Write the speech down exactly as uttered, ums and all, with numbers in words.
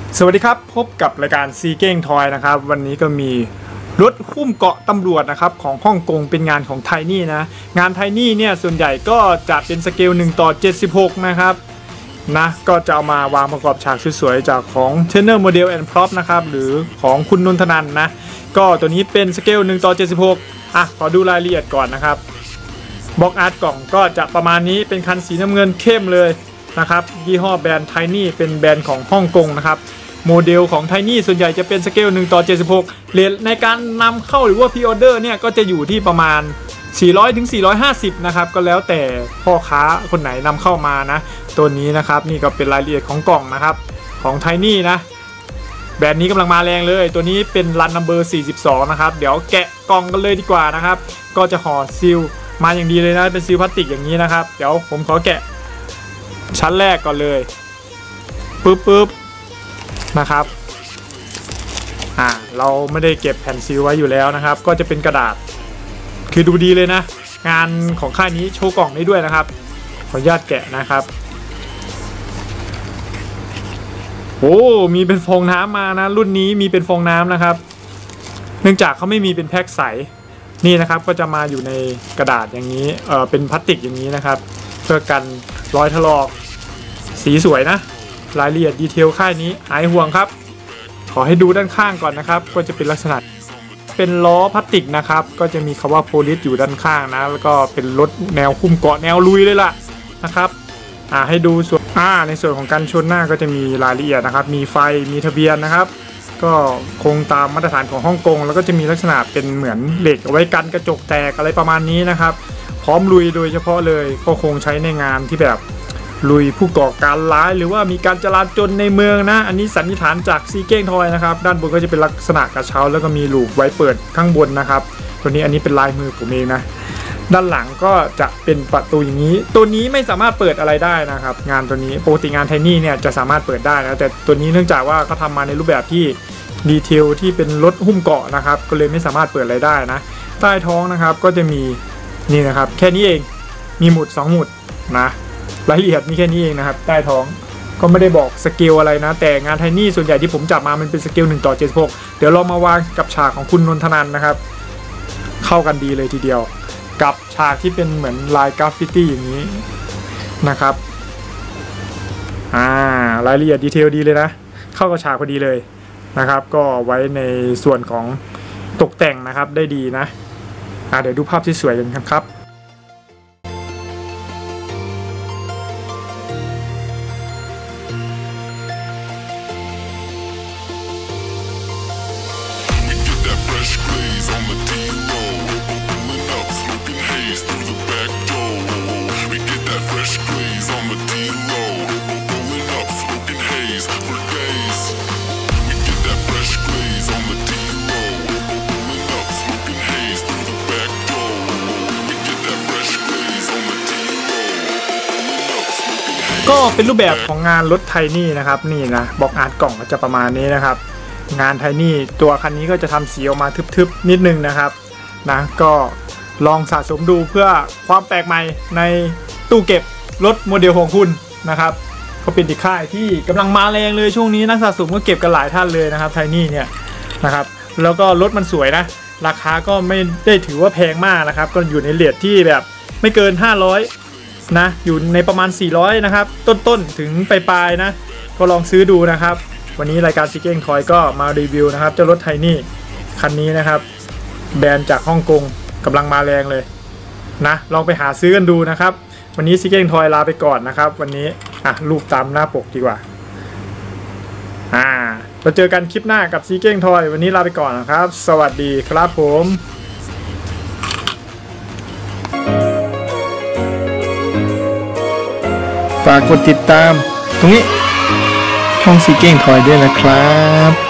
สวัสดีครับพบกับรายการซีเก้งทอยนะครับวันนี้ก็มีรถหุ้มเกาะตำรวจนะครับของฮ่องกงเป็นงานของไทนี่นะงานไทนี่เนี่ยส่วนใหญ่ก็จะเป็นสเกลหนึ่งต่อเจ็ดสิบหกนะครับนะก็จะเอามาวางประกอบฉากสวยๆจากของ Turner Model and Prop นะครับหรือของคุณนนทนันนะก็ตัวนี้เป็นสเกลหนึ่งต่อเจ็ดสิบหกอ่ะขอดูรายละเอียดก่อนนะครับบล็อกอาร์ตกล่องก็จะประมาณนี้เป็นคันสีน้ำเงินเข้มเลยนะครับยี่ห้อแบรนด์ไทนี่เป็นแบรนด์ของฮ่องกงนะครับโมเดลของไทนี่ส่วนใหญ่จะเป็นสเกลหนึ่งต่อเจ็ดสิบหกเรทในการนำเข้าหรือว่าพรีออเดอร์เนี่ยก็จะอยู่ที่ประมาณสี่ร้อยถึงสี่ร้อยห้าสิบนะครับก็แล้วแต่พ่อค้าคนไหนนำเข้ามานะตัวนี้นะครับนี่ก็เป็นรายละเอียดของกล่องนะครับของไทนี่นะแบรนด์นี้กำลังมาแรงเลยตัวนี้เป็นรันนัมเบอร์สี่สิบสองนะครับเดี๋ยวแกะกล่องกันเลยดีกว่านะครับก็จะห่อซีลมาอย่างดีเลยนะเป็นซีลพลาสติกอย่างนี้นะครับเดี๋ยวผมขอแกะชั้นแรกก่อนเลยปึ๊บปึ๊บนะครับอ่าเราไม่ได้เก็บแผ่นซีลไว้อยู่แล้วนะครับก็จะเป็นกระดาษคือดูดีเลยนะงานของค่ายนี้โชว์กล่องนี้ด้วยนะครับขออนุญาตแกะนะครับโอ้มีเป็นฟองน้ำมานะรุ่นนี้มีเป็นฟองน้ำนะครับเนื่องจากเขาไม่มีเป็นแพ็คใสนี่นะครับก็จะมาอยู่ในกระดาษอย่างนี้เออเป็นพลาสติกอย่างนี้นะครับเพื่อกันรอยถลอกสีสวยนะรายละเอียดดีเทลค่ายนี้หายห่วงครับขอให้ดูด้านข้างก่อนนะครับก็จะเป็นลักษณะเป็นล้อพลาสติกนะครับก็จะมีคำว่าโพลิสอยู่ด้านข้างนะแล้วก็เป็นรถแนวหุ้มเกาะแนวลุยเลยล่ะนะครับอ่าให้ดูส่วนอ่าในส่วนของการชนหน้าก็จะมีรายละเอียดนะครับมีไฟมีทะเบียนนะครับก็คงตามมาตรฐานของฮ่องกงแล้วก็จะมีลักษณะเป็นเหมือนเหล็กเอาไว้กันกระจกแตกอะไรประมาณนี้นะครับพร้อมลุยโดยเฉพาะเลยก็คงใช้ในงานที่แบบลุยผู้ก่อการร้ายหรือว่ามีการจราจรในเมืองนะอันนี้สันนิษฐานจากซีเก้งทอยนะครับด้านบนก็จะเป็นลักษณะกระเช้าแล้วก็มีลูกไว้เปิดข้างบนนะครับตัวนี้อันนี้เป็นลายมือผมเองนะด้านหลังก็จะเป็นประตูอย่างนี้ตัวนี้ไม่สามารถเปิดอะไรได้นะครับงานตัวนี้ปกติงานไทนี่เนี่ยจะสามารถเปิดได้นะแต่ตัวนี้เนื่องจากว่าเขาทำมาในรูปแบบที่ดีเทลที่เป็นรถหุ้มเกาะนะครับก็เลยไม่สามารถเปิดอะไรได้นะใต้ท้องนะครับก็จะมีนี่นะครับแค่นี้เองมีหมุดสองหมุดนะรายละเอียดมีแค่นี้เองนะครับใต้ท้องก็ไม่ได้บอกสเกลอะไรนะแต่งานไทนี่ส่วนใหญ่ที่ผมจับมามันเป็นสเกลหนึ่งต่อเจ็ดสิบหกเดี๋ยวเรามาวางกับฉากของคุณนนทนันนะครับเข้ากันดีเลยทีเดียวกับฉากที่เป็นเหมือนลายกราฟฟิตี้อย่างนี้นะครับอ่ารายละเอียดดีเทลดีเลยนะเข้ากับฉากพอดีเลยนะครับก็ไว้ในส่วนของตกแต่งนะครับได้ดีนะอ่าเดี๋ยวดูภาพที่สวยกันครับก็เป็นรูปแบบของงานรถไทนี่นะครับนี่นะบล็อกอาร์ตกล่องก็จะประมาณนี้นะครับงานไทนี่ตัวคันนี้ก็จะทำสีออกมาทึบๆนิดนึงนะครับนะก็ลองสะสมดูเพื่อความแปลกใหม่ในตู้เก็บรถโมเดลของคุณนะครับเขาเป็นอีกค่ายที่กำลังมาแรงเลยช่วงนี้นักสะสมก็เก็บกันหลายท่านเลยนะครับไทนี่เนี่ยนะครับแล้วก็รถมันสวยนะราคาก็ไม่ได้ถือว่าแพงมากนะครับก็อยู่ในเรทที่แบบไม่เกินห้าร้อยนะอยู่ในประมาณสี่ร้อยนะครับต้นๆถึงปลายๆนะก็ลองซื้อดูนะครับวันนี้รายการซีเก้งทอยก็มารีวิวนะครับเจ้ารถไทนี่คันนี้นะครับแบรนด์จากฮ่องกงกำลังมาแรงเลยนะลองไปหาซื้อกันดูนะครับวันนี้ซีเก้งทอยลาไปก่อนนะครับวันนี้อ่ะรูปตามหน้าปกดีกว่าอ่าเราเจอกันคลิปหน้ากับซีเก้งทอยวันนี้ลาไปก่อนนะครับสวัสดีครับผมฝากกดติดตามตรงนี้ช่องซีเก้งทอยด้วยนะครับ